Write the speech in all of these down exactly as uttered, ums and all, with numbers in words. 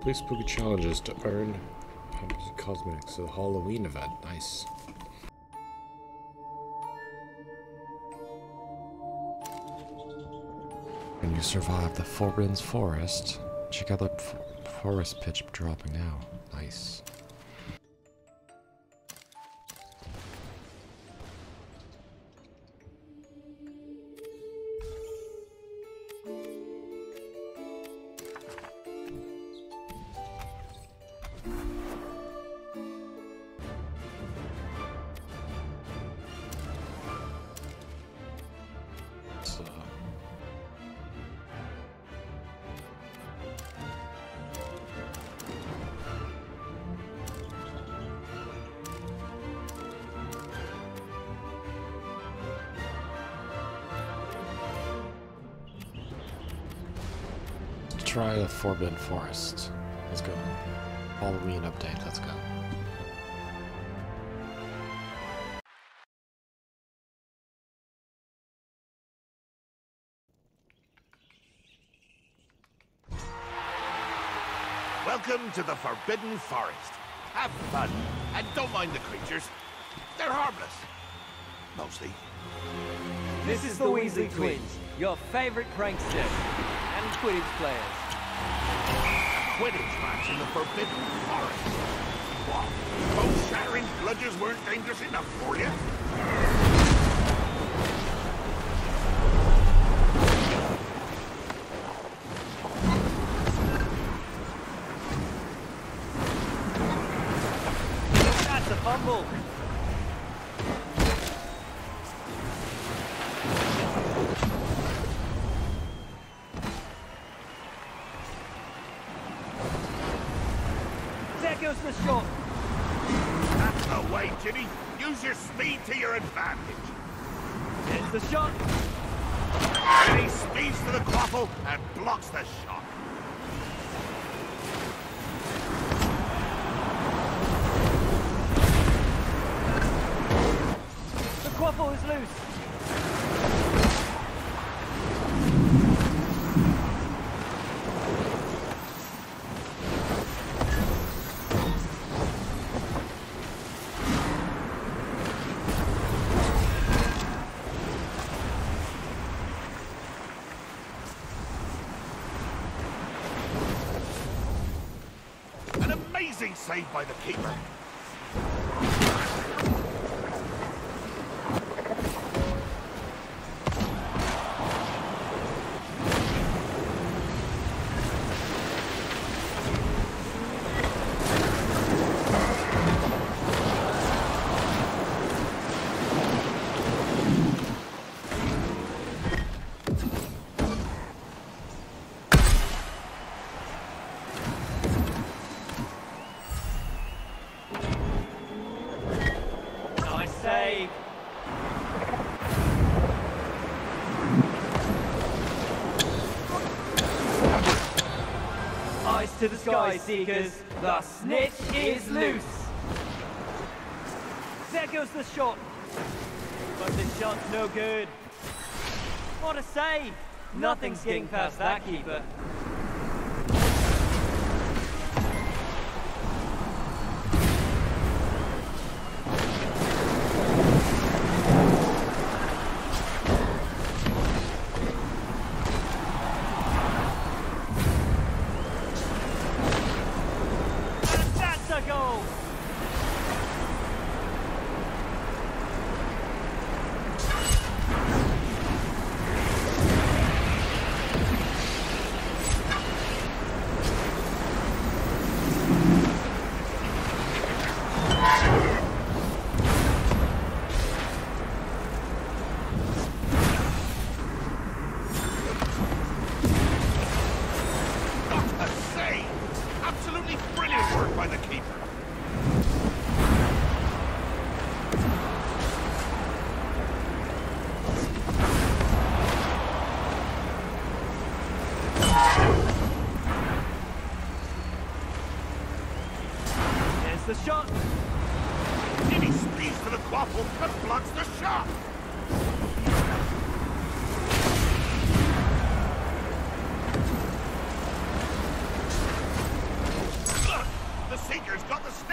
Complete spooky challenges to earn cosmetics at the Halloween event. Nice. When you survive the Forbidden Forest, check out the forest pitch dropping now. Nice. So. Try the Forbidden Forest. Let's go. Halloween update, let's go. Welcome to the Forbidden Forest. Have fun, and don't mind the creatures. They're harmless. Mostly. This is the Weasley Twins, your favorite pranksters and Quidditch players. A Quidditch match in the Forbidden Forest. What? Those shattering bludgers weren't dangerous enough for you? That's a fumble. There goes the shot. That's the way, Ginny. Use your speed to your advantage. There's the shot. And he speeds to the quaffle and blocks the shot. The quaffle is loose. An amazing save by the keeper. Nice save. Eyes to the sky, Seekers. The snitch is loose. There goes the shot. But the shot's no good. What a save. Nothing's getting past that keeper. And that's a goal. Not a save! Absolutely brilliant work by the keeper. There's the shot. Ginny speeds to the quaffle and blocks the shot.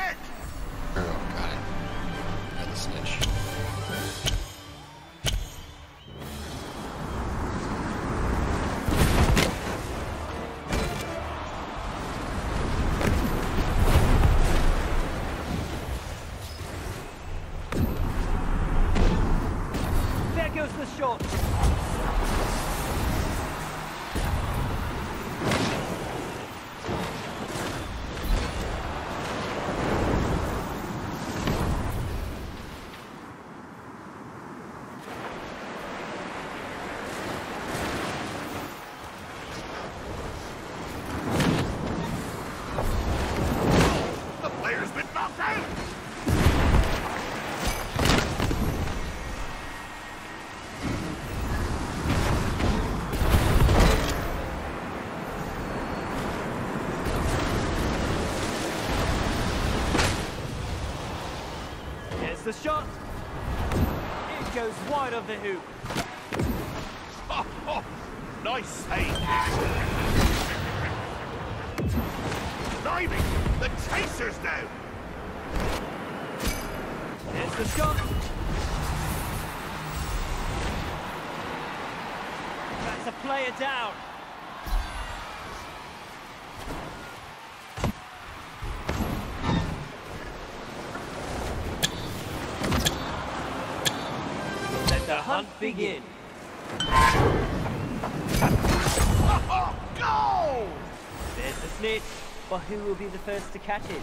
it! Oh, got it. Got the snitch. There goes the shot. The player's been knocked out! Here's the shot. It goes wide of the hoop. Oh, oh, nice save! Diving! The chaser's down! Here's the shot. That's a player down. Let the hunt begin. Oh, go! There's the snitch. But who will be the first to catch it?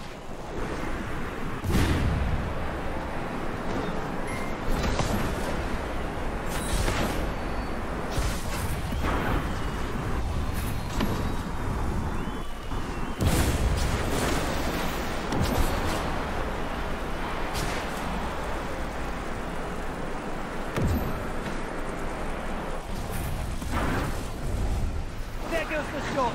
There goes the shot.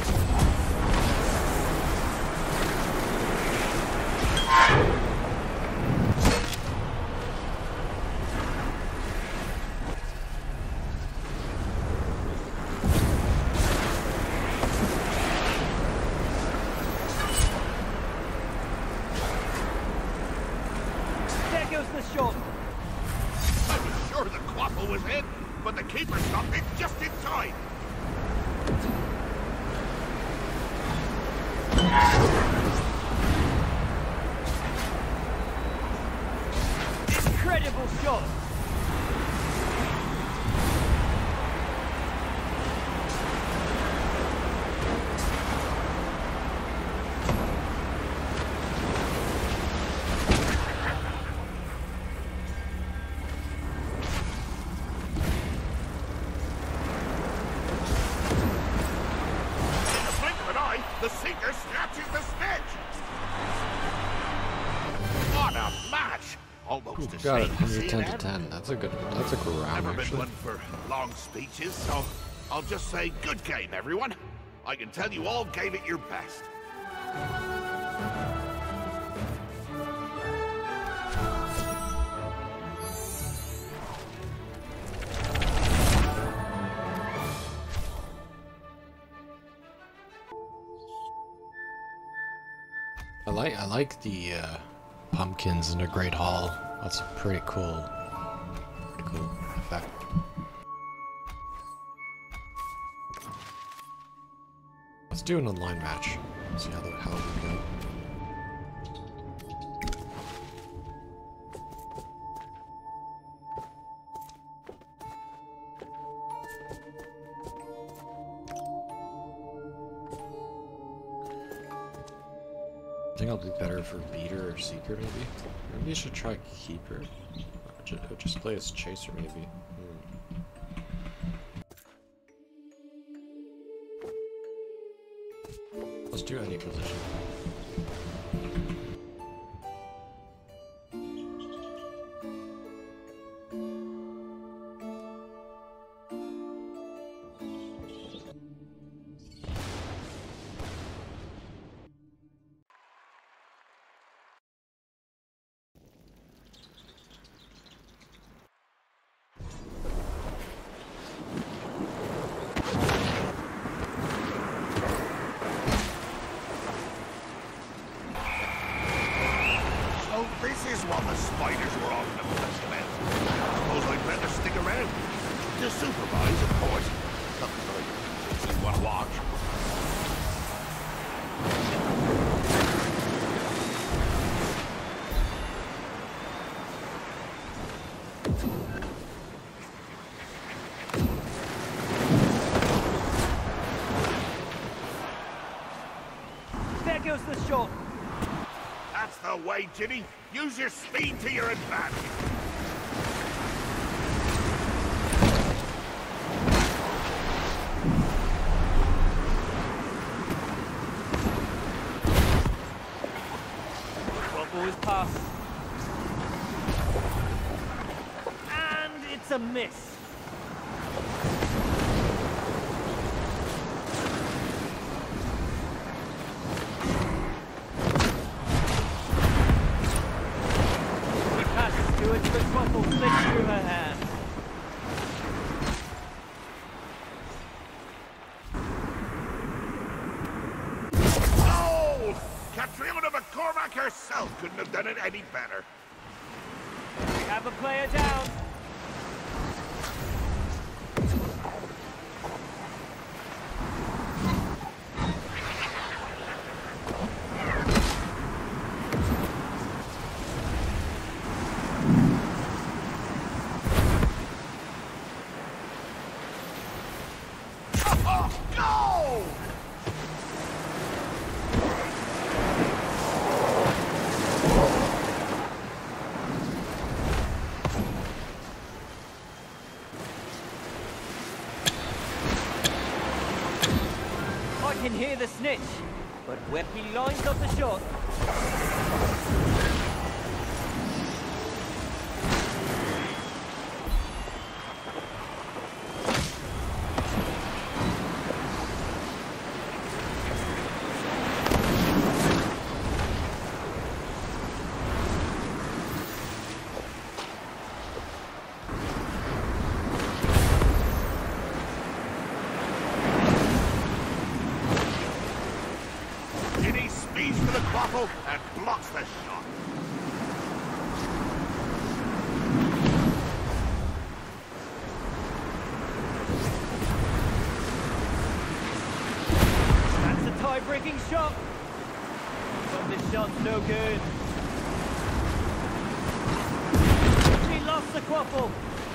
There goes the shot. I was sure the quaffle was in, but the keeper stopped it just in time. Incredible shot. In the blink of an eye, the sinker snatches the snitch. What a match! Almost a Got it. shame to see ten it to end. ten. That's a good. That's a good round, Never been actually. one for long speeches, so I'll just say good game, everyone. I can tell you all gave it your best. I like. I like the uh, pumpkins in a Great Hall. That's a pretty cool. Pretty cool effect. Let's do an online match. See how the how we go. I think I'll be better for beater or seeker, maybe. Maybe I should try keeper. Or ju- or just play as chaser, maybe. Hmm. Let's do any position. is what the spiders were on the first about. Suppose I'd better stick around. To supervise, of course. Nothing like see what watch. There goes the shot. That's the way, Ginny. Use your speed to your advantage. Quaffle is past. And it's a miss. But Quaffle slips through her hand. Oh! Catriona McCormack herself couldn't have done it any better. We have a player down. I can hear the snitch, but where he lines up the shot. Speeds to the Quaffle and blocks the shot. That's a tie-breaking shot. But this shot's no good. She lost the Quaffle.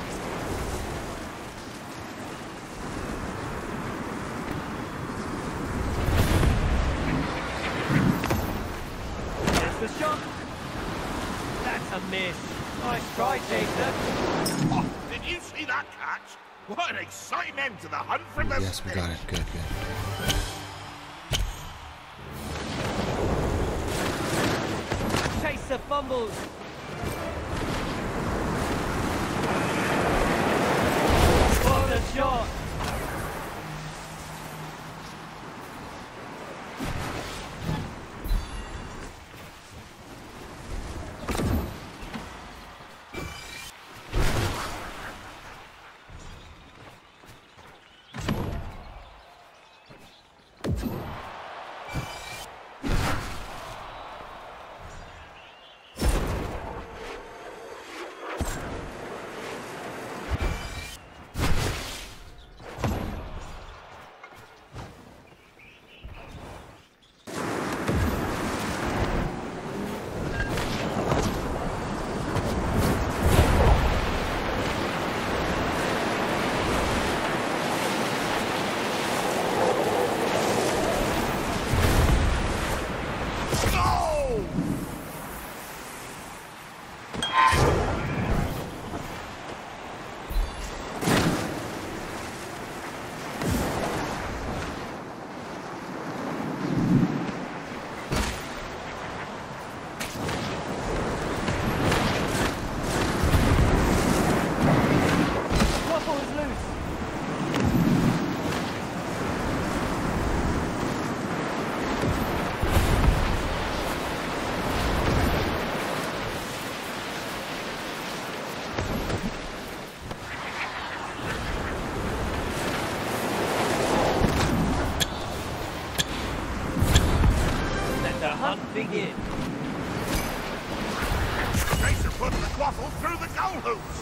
The shot. That's a miss. Nice try, Jason. Oh, did you see that catch? What an exciting end to the hunt for the Yes, we got it. Good, good. Chaser fumbles. What a shot. soul hoops!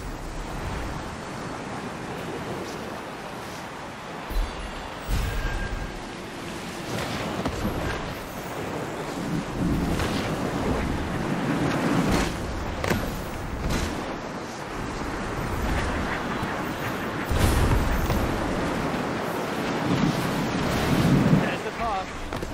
There's the path.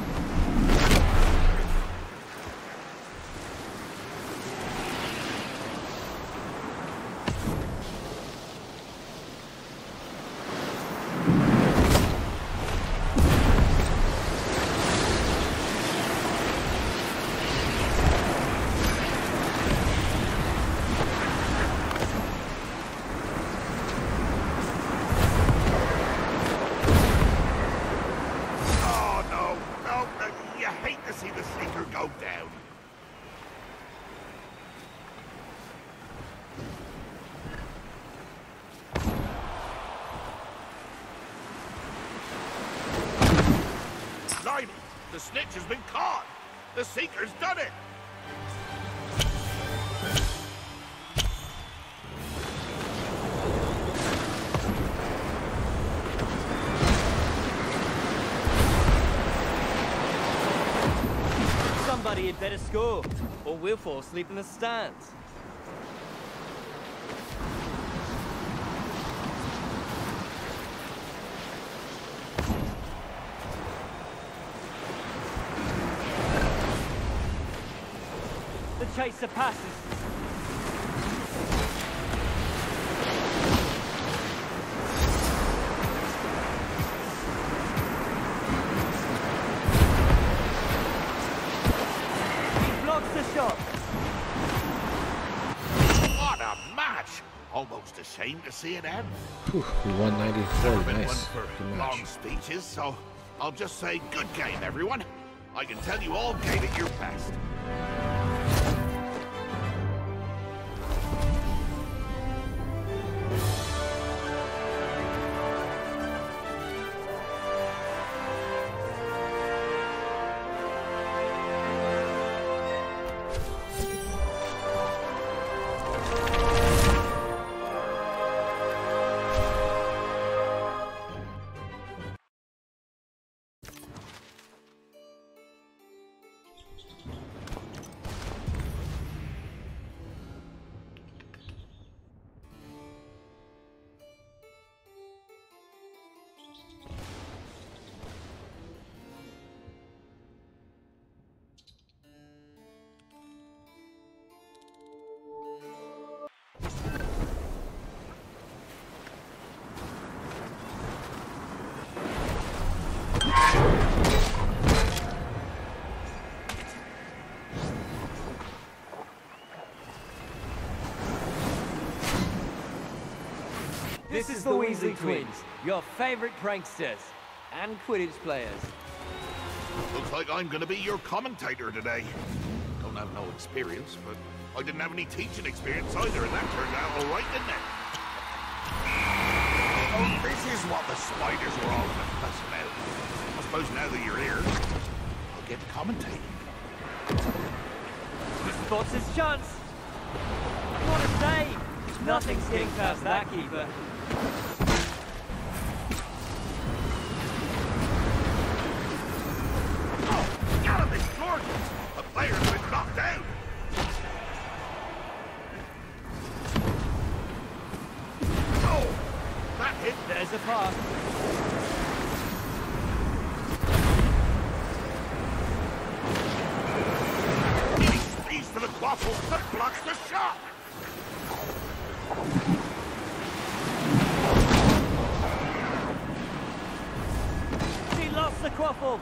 Oh, no, no, no, you hate to see the sinker go down. Blimey, the snitch has been caught. The seeker's done it. Somebody had better score, or we'll fall asleep in the stands. The chaser passes. He blocks the shot. What a match! Almost a shame to see it end. Whew, we won ninety-four. Never been Nice. one for Good long match. speeches, so I'll just say good game, everyone. I can tell you all gave it your best. This is the Weasley Twins, your favorite pranksters and Quidditch players. Looks like I'm gonna be your commentator today. Don't have no experience, but I didn't have any teaching experience either, and that turned out all right, didn't it? Oh, this is what the spiders were all fuss about. I suppose now that you're here, I'll get to commentate. He spots his chance. What a save! Nothing's getting past that keeper. Oh, got him, it's gorgeous! The player's been knocked down! Oh, that hit. There's a pass. He speeds to the quaffle that blocks the shot! She lost the quaffle.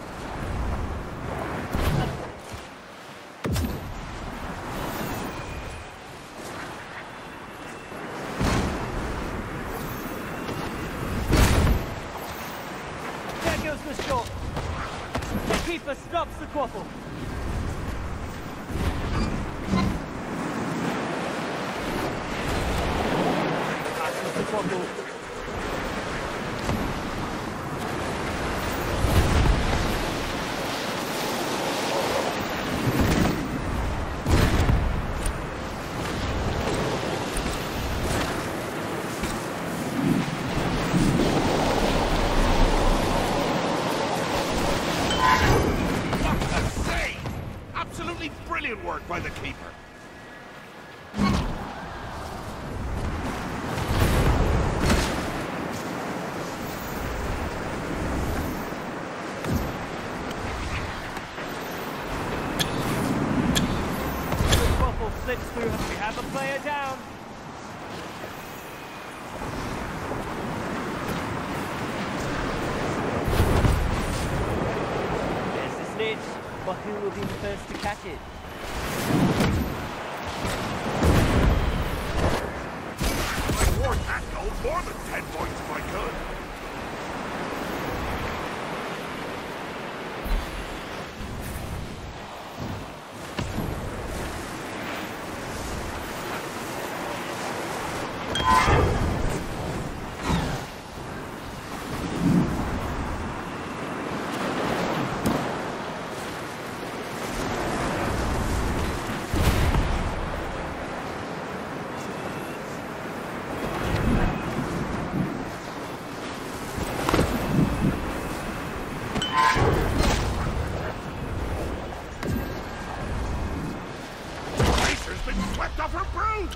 There goes the shot. The keeper stops the quaffle. Passes the quaffle. We have a player down. There's the snitch, but who will be the first to catch it? I'd award that goal more than ten points if I could. Swept off her brood!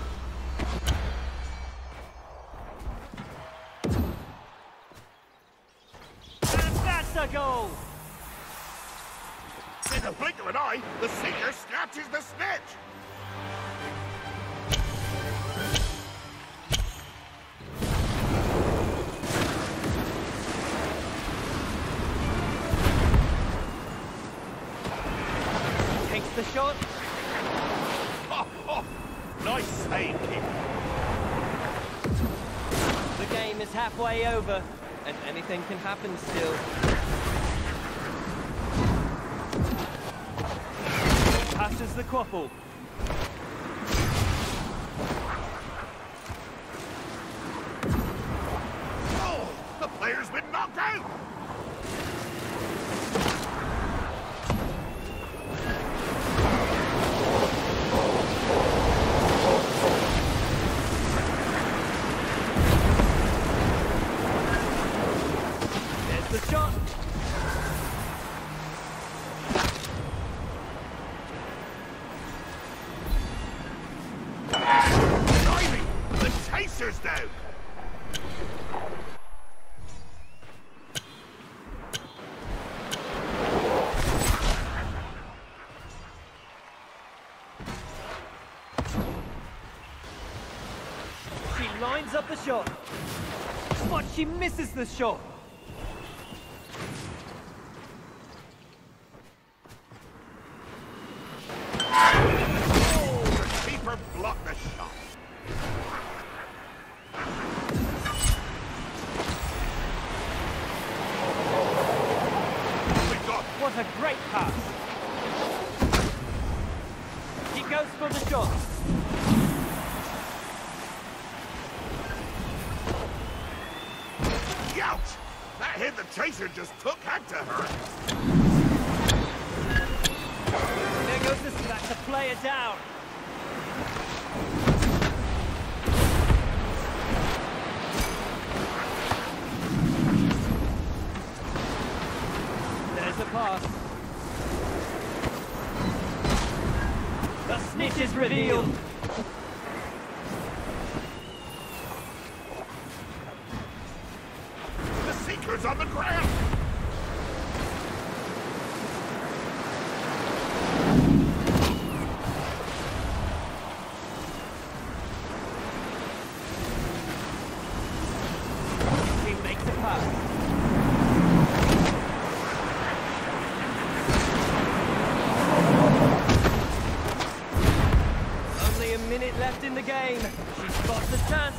And that's a goal! In the blink of an eye, the seeker snatches the snitch! Takes the shot. Oh, oh. Nice save, kid. The game is halfway over, and anything can happen still. Passes the quaffle. Oh, the player's been knocked out! The shot. Diving! The chaser's down! She lines up the shot. But she misses the shot. Block the shot. We got What a great pass. He goes for the shot. Ouch! That hit the chaser just took had to hurt. There goes the that's a player down. There's a pass. The snitch is revealed. The seeker's on the ground. Minute left in the game. She spots the chance.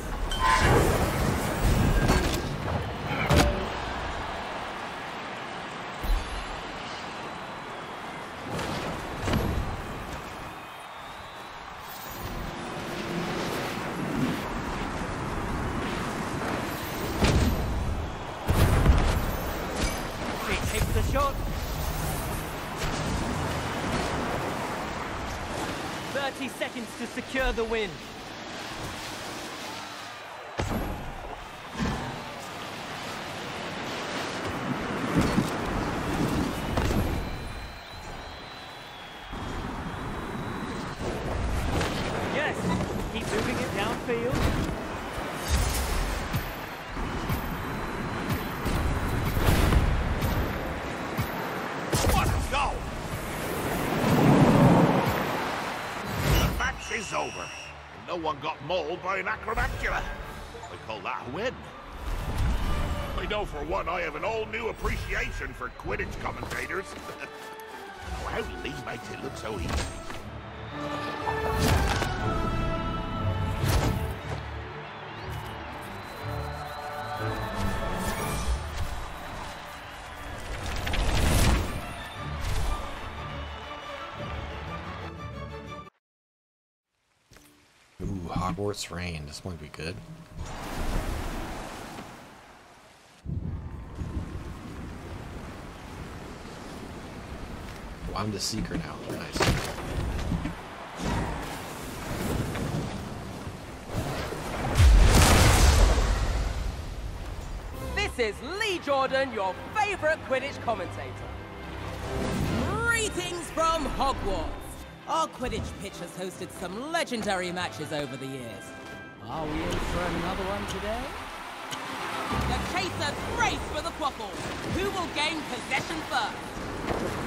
She takes the shot. thirty seconds to secure the win. Yes, keep moving it downfield. What a goal! Is over. no one got mauled by an acromantula. I call that a win. I know for one I have an all-new appreciation for Quidditch commentators. Oh, how Lee makes it look so easy. Ooh, Hogwarts Rain. This might be good. Oh, I'm the seeker now. Nice. This is Lee Jordan, your favorite Quidditch commentator. Greetings from Hogwarts. Our Quidditch pitch has hosted some legendary matches over the years. Are we in for another one today? The chasers race for the quaffle. Who will gain possession first?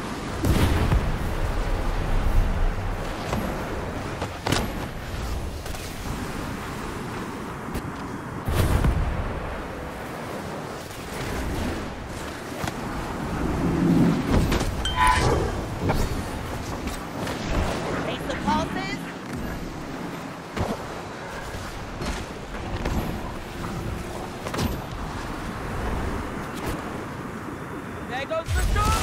There goes the shot!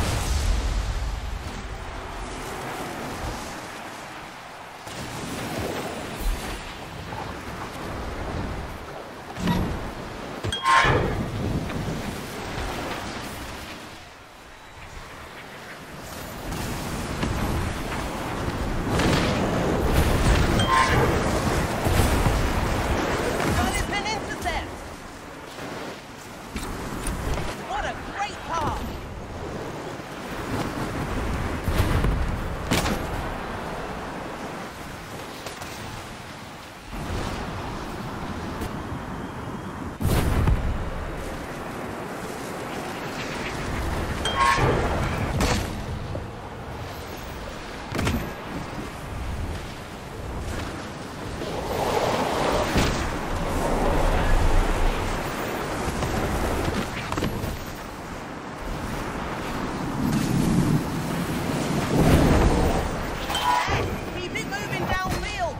That is an intercept! What a great pass! Keep it moving downfield!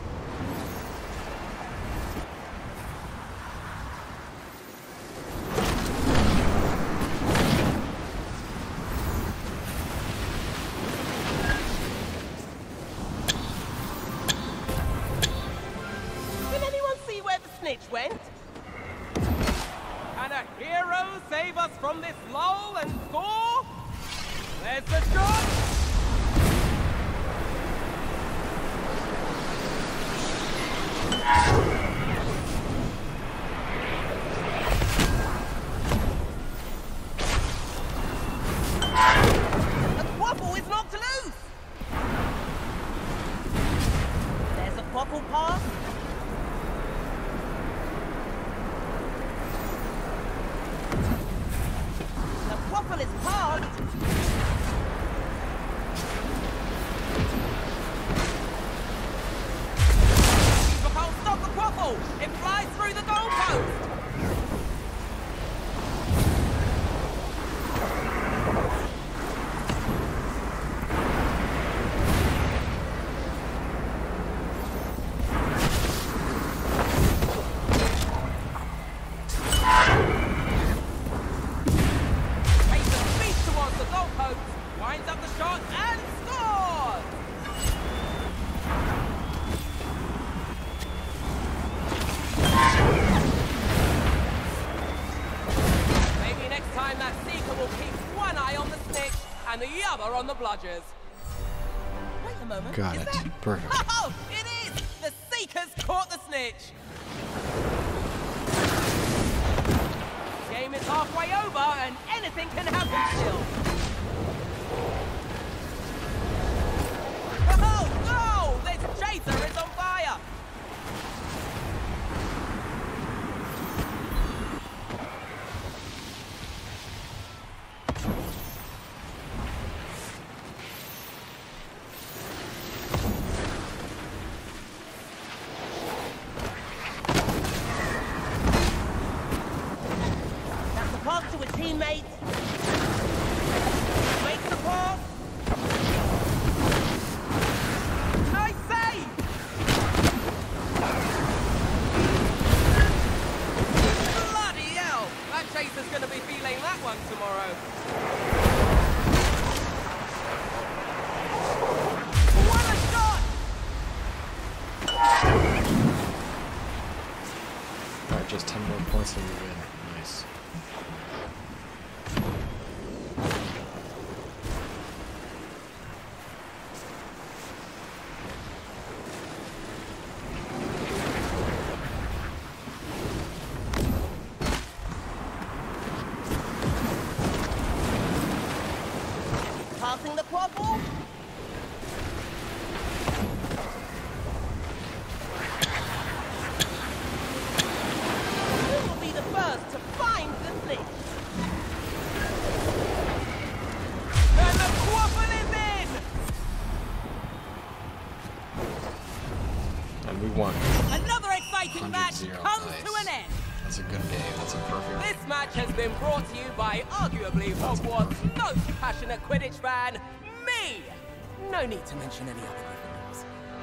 Can anyone see where the snitch went? Can a hero save us from this lull and score? There's the shot! The quaffle is knocked loose! There's a quaffle pass. The quaffle is passed. You can't stop the quaffle! It flies through the goalpost! Chaser speeds towards the goalpost, winds up the shot and scores! Maybe next time that seeker will keep one eye on the snitch and the other on the bludgers. Wait a moment. Got is it. that... Perfect. Oh, it is! The seekers caught the snitch! Game is halfway over and anything can happen still. Oh, no! This chaser is on fire! mate. Make the pass. Nice save. Bloody hell! That chaser's going to be feeling that one tomorrow. What a shot! Alright, just ten more points and we win. Nice. Passing the quad ball. Who will be the first to find the snitch? And the quaffle is in! And we won. Another exciting match comes nice. to an end. That's a good game. That's a perfect. This match has been brought to you by arguably Hogwarts' most passionate Quidditch fan, me! No need to mention any other Gryffindors.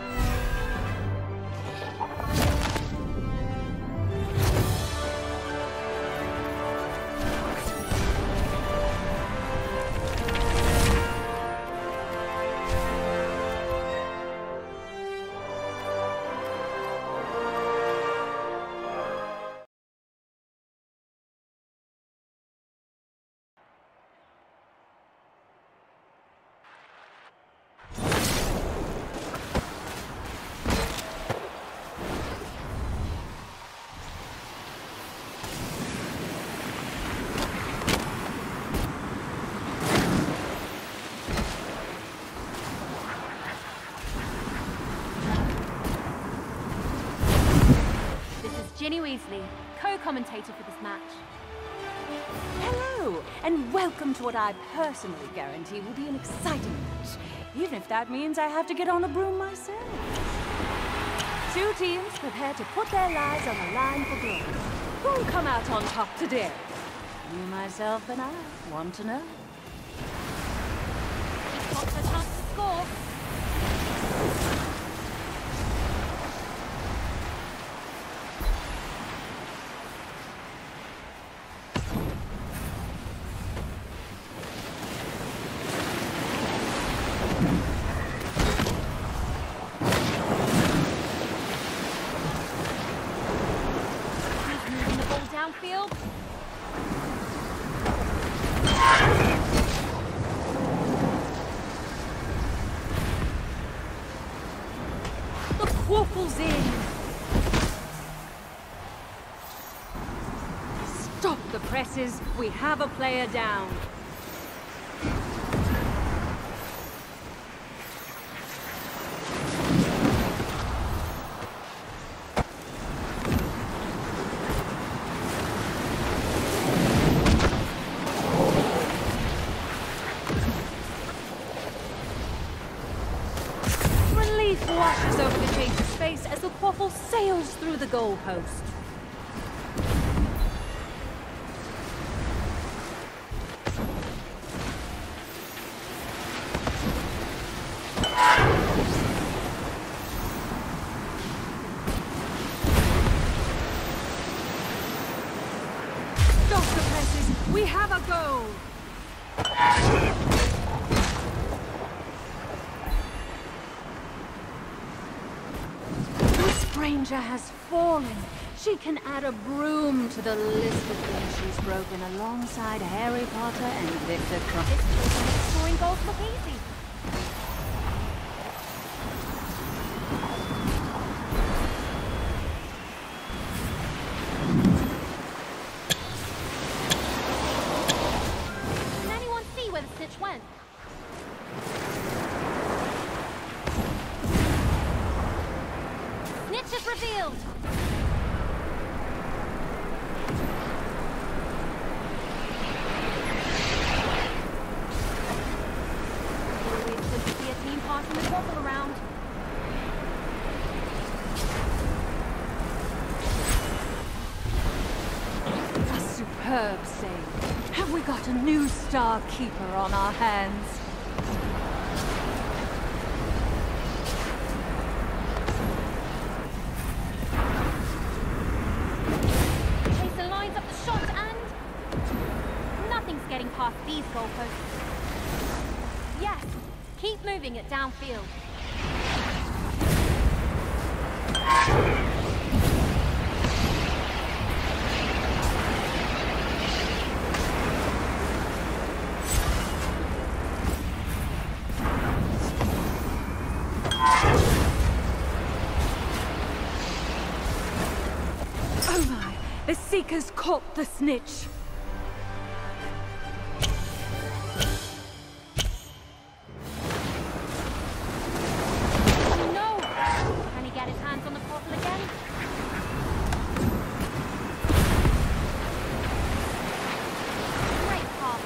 Ginny Weasley, co-commentator for this match. Hello, and welcome to what I personally guarantee will be an exciting match, even if that means I have to get on a broom myself. Two teams prepare to put their lives on the line for glory. Who'll come out on top today? You, myself, and I want to know. What's the chance to score? Downfield. The quaffle's in. Stop the presses. We have a player down. Washes over the chaser's face as the quaffle sails through the goalpost. Stop the presses! We have a goal! Stranger has fallen. She can add a broom to the list of things she's broken alongside Harry Potter and Victor Crumb. This makes scoring goals look easy. Can anyone see where the snitch went? Snitch is revealed! Always good to see a team passing the quaffle around. A superb save. Have we got got a new Star Keeper on our hands. Chaser lines up the shot and... nothing's getting past these goalposts. Yes, keep moving it downfield. Oh my, the Seekers caught the snitch. No! Can he get his hands on the portal again? Great pass.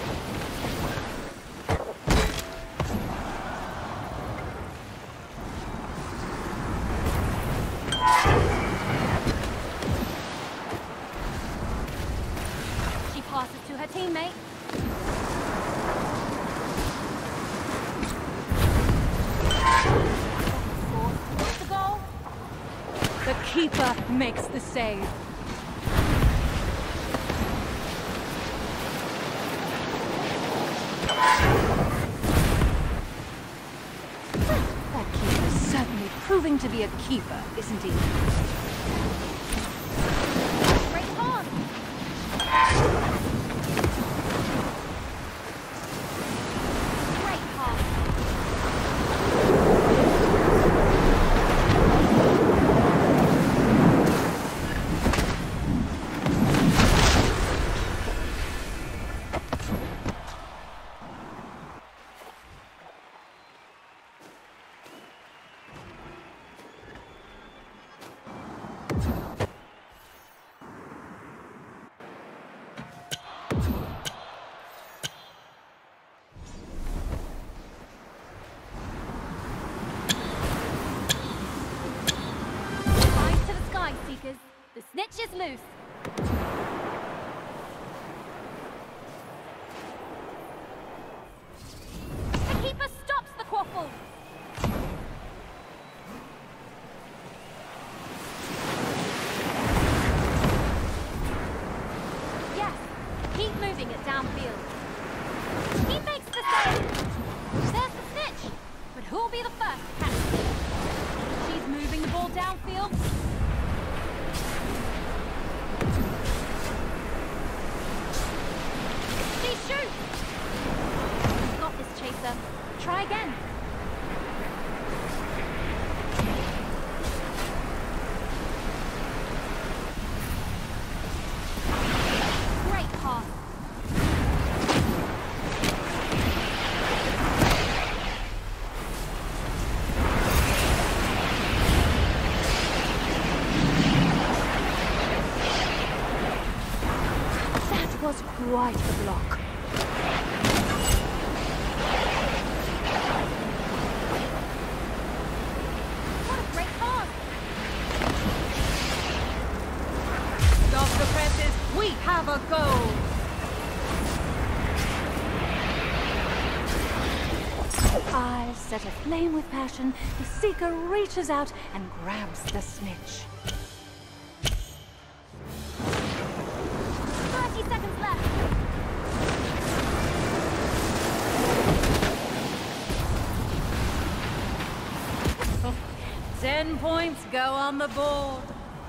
She passes to her teammate. Towards the goal. The Keeper makes the save. That Keeper's certainly proving to be a keeper, isn't he? Great pass. Great pass. Rise to the sky, Seekers. The snitch is loose. The keeper stops the quaffle. Yes, keep moving it downfield. He makes the save. There's the snitch. But who'll be the first to catch it? She's moving the ball downfield. She shoots. Got this, Chaser. Try again. Great pass. That was quite the block. What a great pass. Stop the presses, we have a goal! Eyes set aflame with passion, the Seeker reaches out and grabs the snitch. thirty seconds left. Ten points go on the board.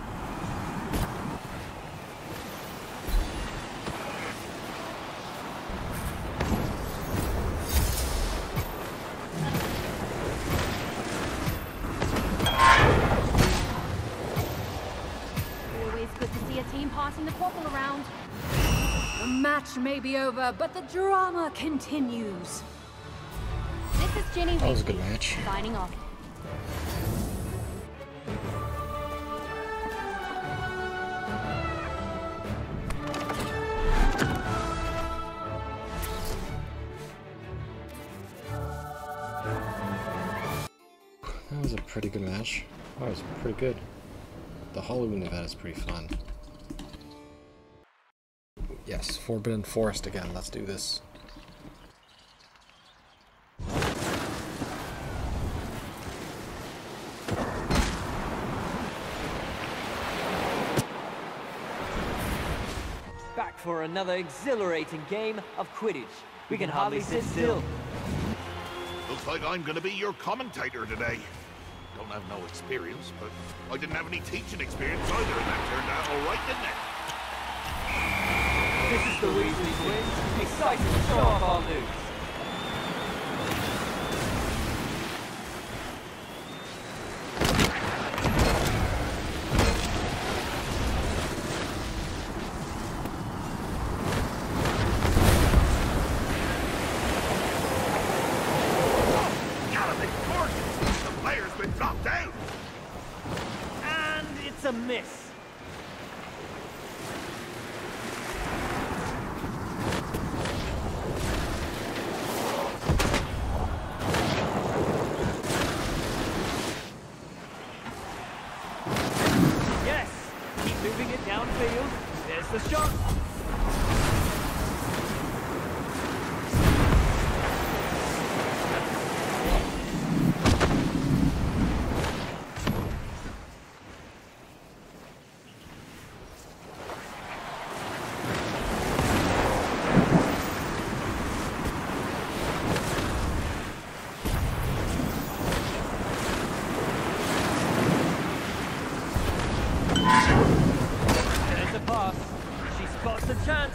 Always good to see a team passing the quaffle around. The match may be over, but the drama continues. This is Ginny That was a good Reese, match. signing off. That was a pretty good match. That was pretty good. The Halloween event is pretty fun. Yes, Forbidden Forest again. Let's do this. Back for another exhilarating game of Quidditch. We can hardly sit still. Looks like I'm gonna be your commentator today. Don't have no experience, but I didn't have any teaching experience either, and that turned out all right, didn't it? This is the Weasley Quiz. Exciting to show off our moves. It's a miss. Yes! Keep moving it downfield. There's the shot. Spots a chance.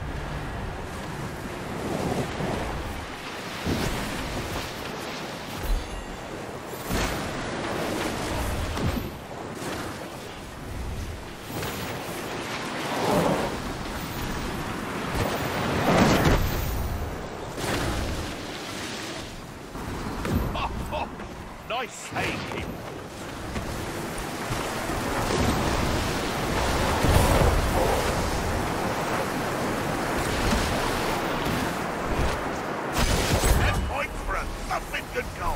Oh, oh. Nice save, keeper. Good goal.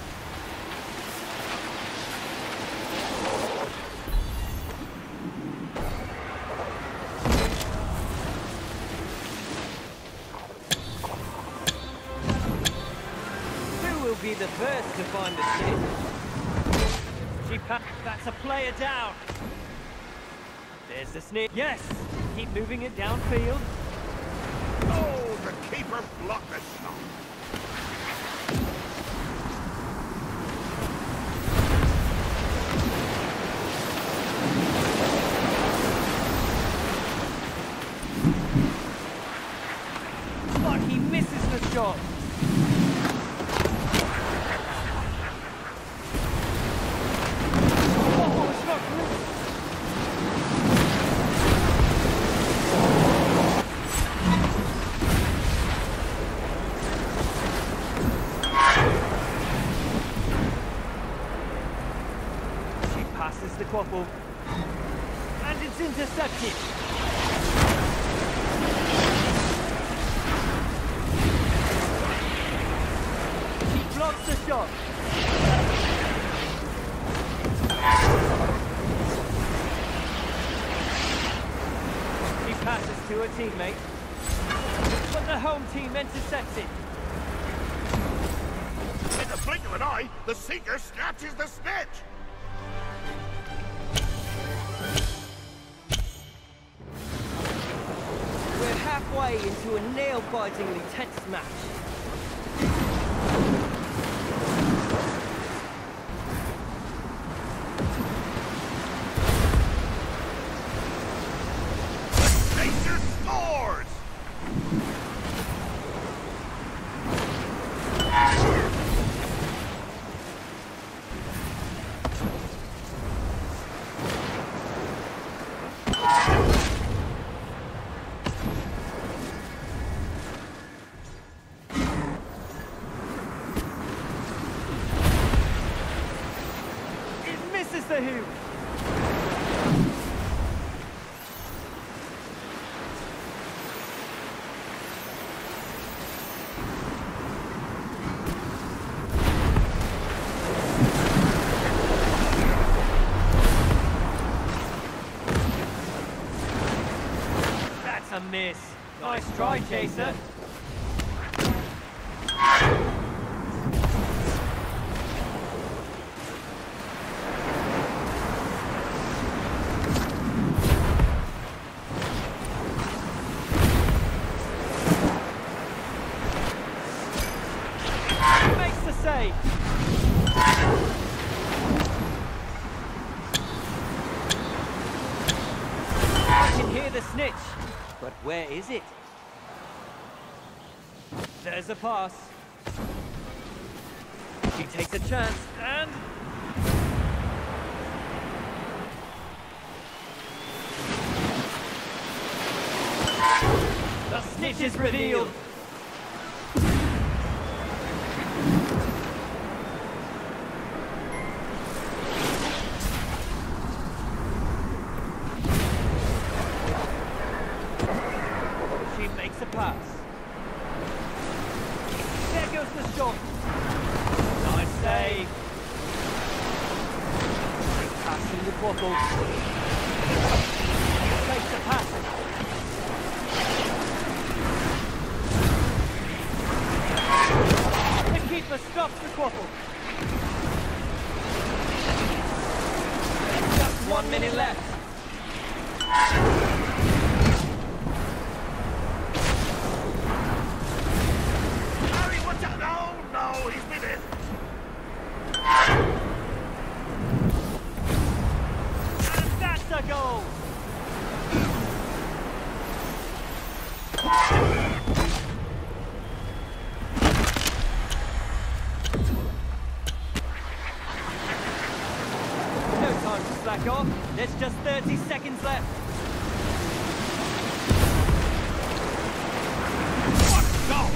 Who will be the first to find the snitch? She pa- that's a player down. There's the snitch. Yes! Keep moving it downfield. Oh, the keeper blocked the shot. But he misses the shot. Oh, it's not good. She passes the quaffle. And it's intercepted. Blocks the shot. He passes to a teammate, but the home team intercepts it. In the blink of an eye, the Seeker snatches the snitch. We're halfway into a nail-bitingly tense match. Misses the hoop. That's a a miss. Nice try, Chaser. Makes the save. I can hear the snitch, but where is it? There's a pass. She takes a chance, and... the snitch is revealed. She makes a pass. There goes the shot. Nice save. Passing the bottle. Takes the pass. The keeper stops the quaffle. Just one minute left. Harry, watch out! No, no, he's been in. And that's a goal. No time to slack off. There's just thirty seconds left. What? No!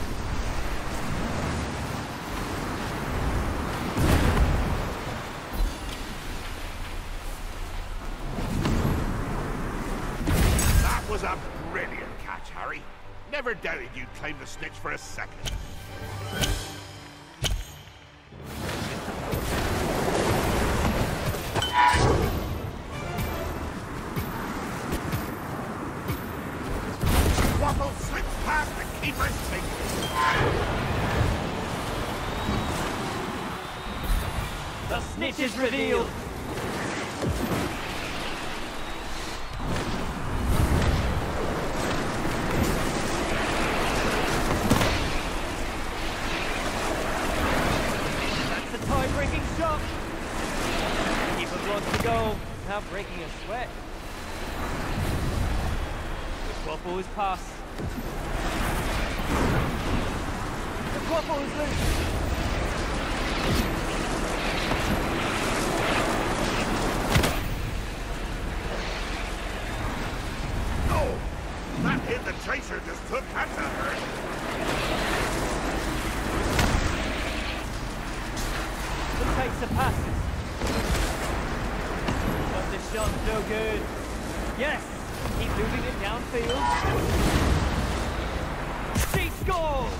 That was a brilliant catch, Harry. Never doubted you'd claim the snitch for a second. Waffle slips past the keeper's fingers. The snitch is revealed. That's a tie-breaking shot. Keeper wants to go, now breaking a sweat. The quaffle is passed. The quaffle is loose. No! That hit the chaser just took. That's a hurt. The chaser passes. But the shot's no good. Yes! Keep moving it downfield. She scores!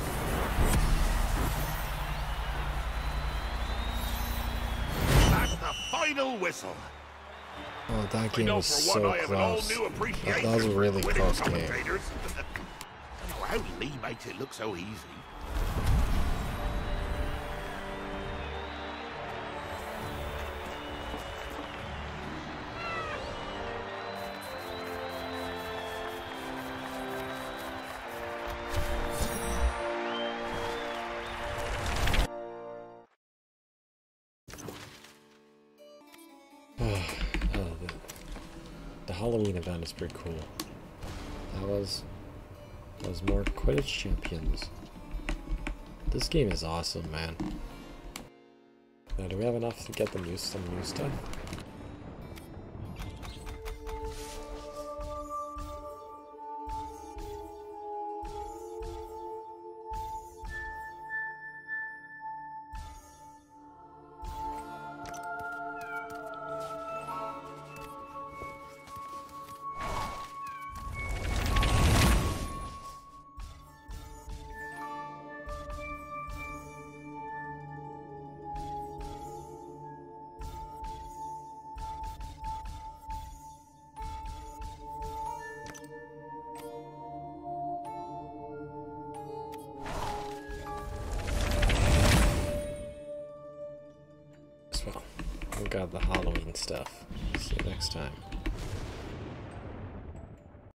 That's the final whistle. Oh, that I game know was for one so I have an all close. new That, appreciation that was a really for Quidditch close game. commentators. I don't know how Lee makes it look so easy. Oh, the, the Halloween event is pretty cool. That was that was more Quidditch champions. This game is awesome, man. Now, do we have enough to get the new some new stuff? check out the Halloween stuff. See you next time.